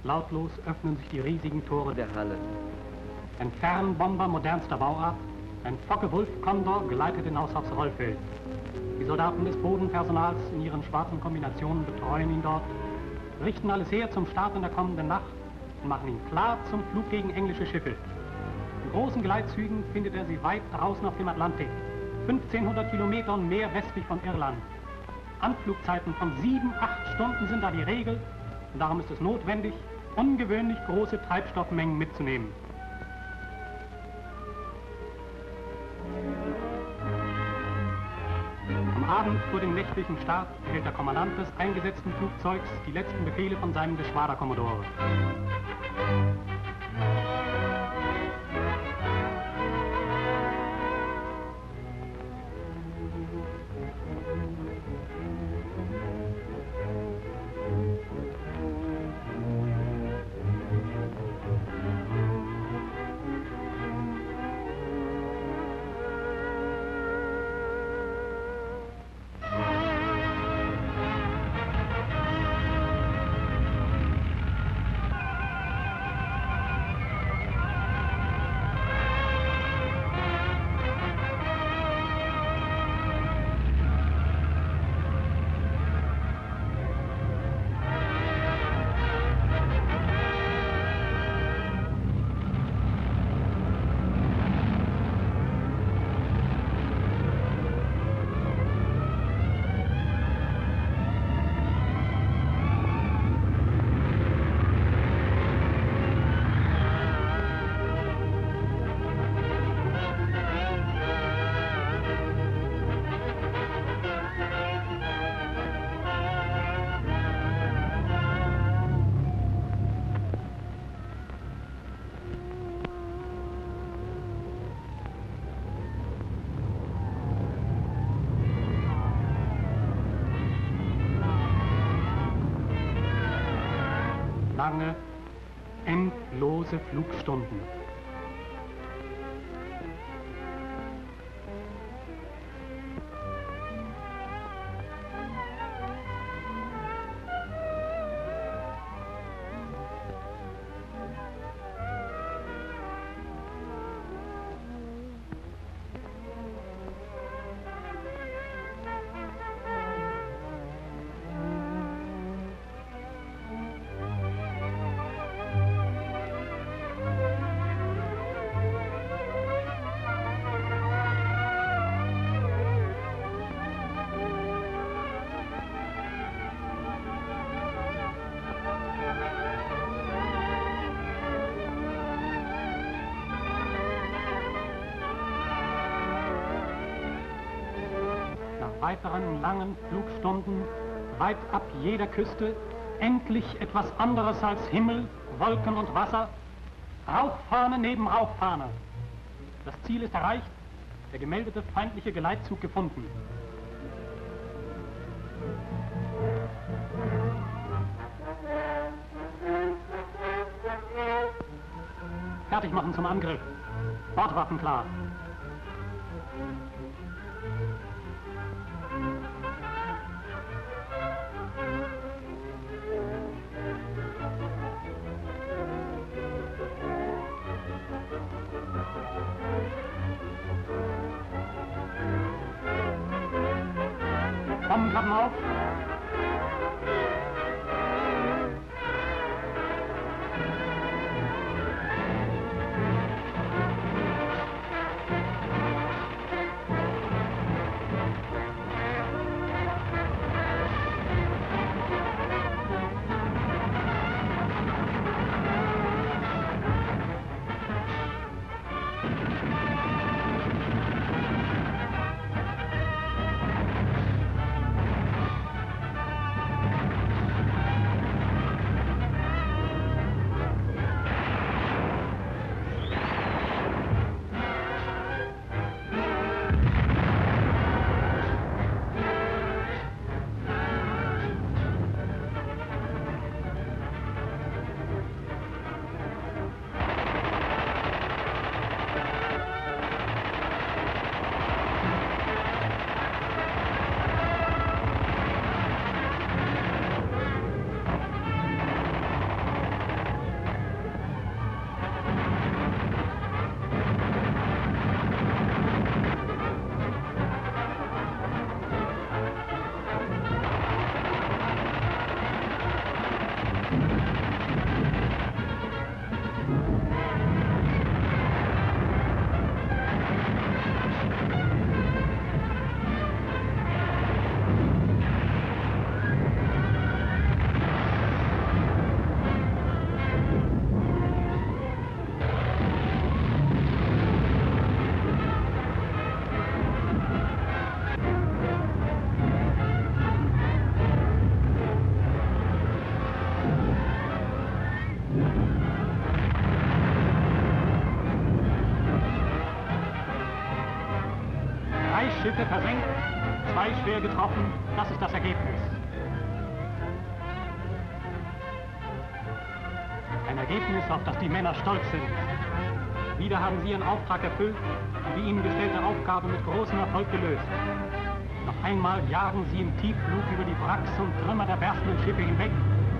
lautlos öffnen sich die riesigen Tore der Halle. Ein Fernbomber modernster Bauart, ein Focke-Wulf-Kondor gleitet hinaus aufs Rollfeld. Die Soldaten des Bodenpersonals in ihren schwarzen Kombinationen betreuen ihn dort, richten alles her zum Start in der kommenden Nacht und machen ihn klar zum Flug gegen englische Schiffe. In großen Geleitzügen findet er sie weit draußen auf dem Atlantik, 1500 Kilometer und mehr westlich von Irland. Anflugzeiten von 7-8 Stunden sind da die Regel und darum ist es notwendig, ungewöhnlich große Treibstoffmengen mitzunehmen. Am Abend vor dem nächtlichen Start erhält der Kommandant des eingesetzten Flugzeugs die letzten Befehle von seinem Geschwaderkommodore. Lange, endlose Flugstunden. Weiteren langen Flugstunden, weit ab jeder Küste, endlich etwas anderes als Himmel, Wolken und Wasser, Rauchfahne neben Rauchfahne. Das Ziel ist erreicht, der gemeldete feindliche Geleitzug gefunden. Fertig machen zum Angriff. Bordwaffen klar. Bombenklappen auf. Schiffe versenkt, 2 schwer getroffen, das ist das Ergebnis. Ein Ergebnis, auf das die Männer stolz sind. Wieder haben sie ihren Auftrag erfüllt und die ihnen gestellte Aufgabe mit großem Erfolg gelöst. Noch einmal jagen sie im Tiefflug über die Wracks und Trümmer der berstenden Schiffe hinweg.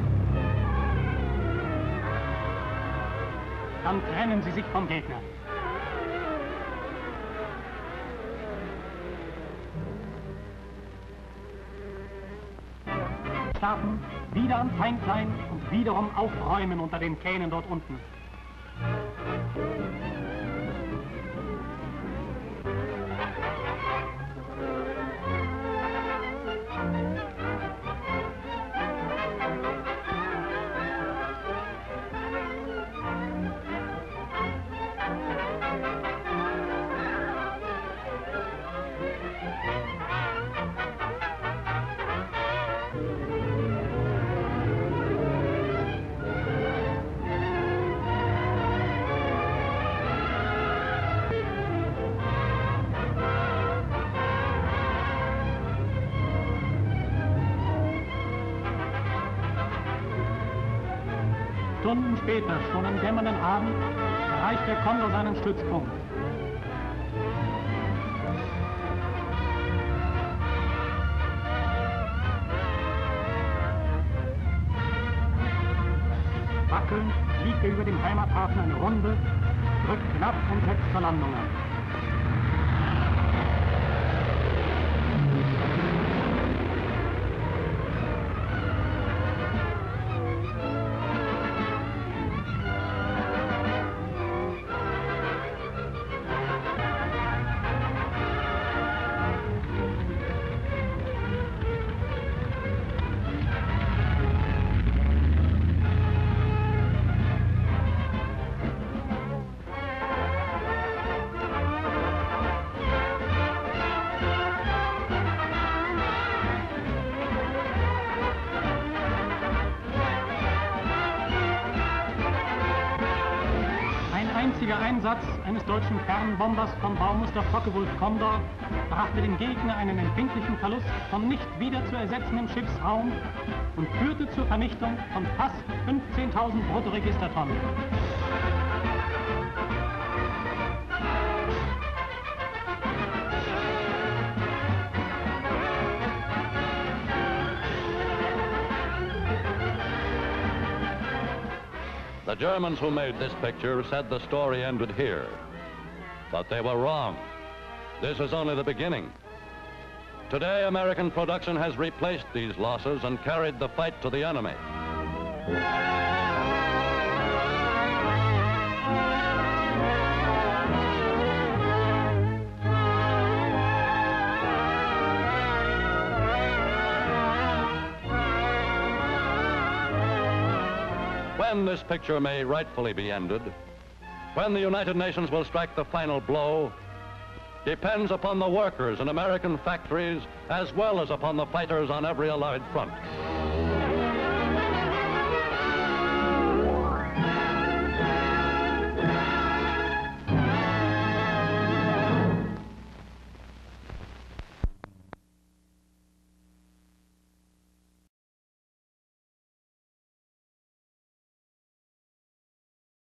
Dann trennen sie sich vom Gegner. Starten, wieder am Feind sein und wiederum aufräumen unter den Kähnen dort unten. Stunden später, schon am dämmernden Abend, erreicht der Kondor seinen Stützpunkt. Wackelnd fliegt er über dem Heimathafen eine Runde, drückt knapp und setzt zur Landung an. Der Einsatz eines deutschen Kernbombers vom Baumuster Focke-Wulf Condor brachte dem Gegner einen empfindlichen Verlust von nicht wieder zu ersetzendem Schiffsraum und führte zur Vernichtung von fast 15.000 Bruttoregistertonnen. The Germans who made this picture said the story ended here. But they were wrong. This is only the beginning. Today, American production has replaced these losses and carried the fight to the enemy. When this picture may rightfully be ended, when the United Nations will strike the final blow, depends upon the workers in American factories as well as upon the fighters on every Allied front.